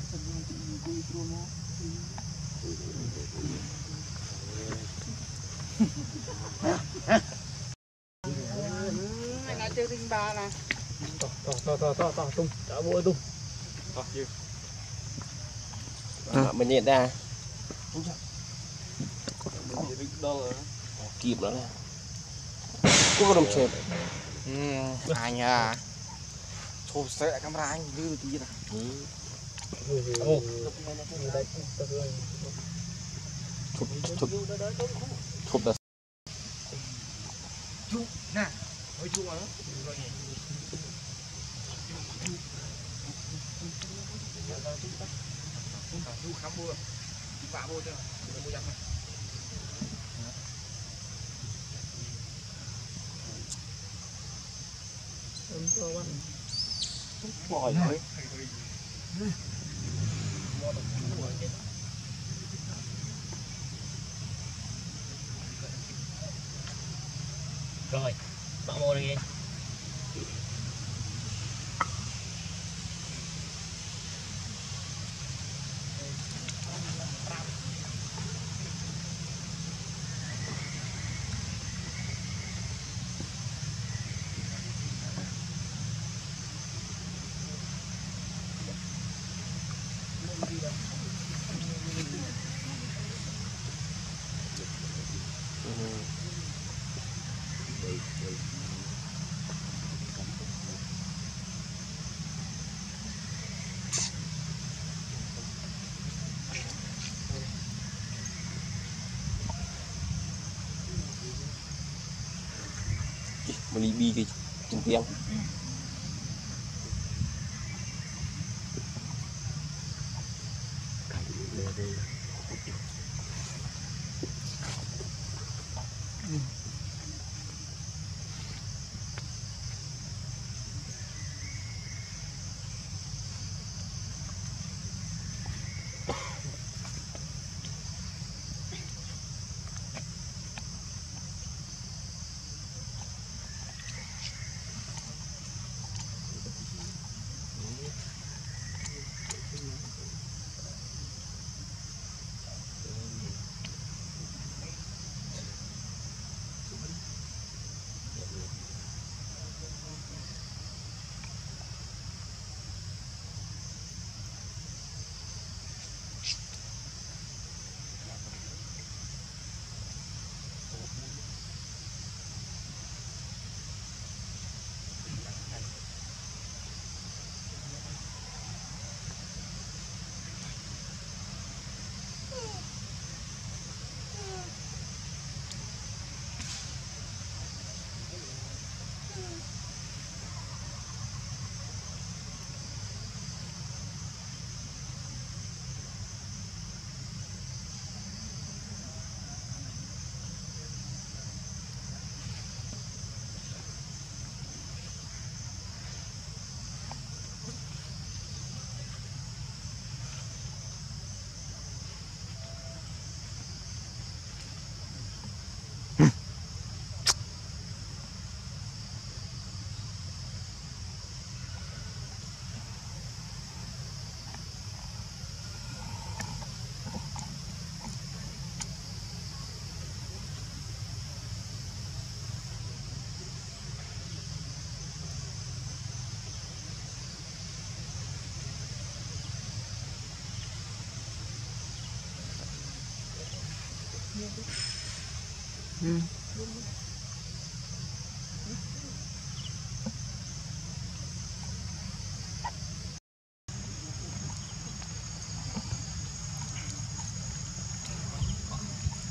Này chơi rinh ba nè. To tung, đã bôi tung. To chưa? Mình nhận ra. Kịp đó nè. Có đồng chẹp. Anh à. Chụp sẽ camera anh như tí nè. Chụp là Chú nè, hơi chú mà. Chú khám mua. Chú vạ mua cho. Mua giặt này. bòi thôi. Rồi, bảo mua đi. Mình đi cái chân tiếng. Ừ.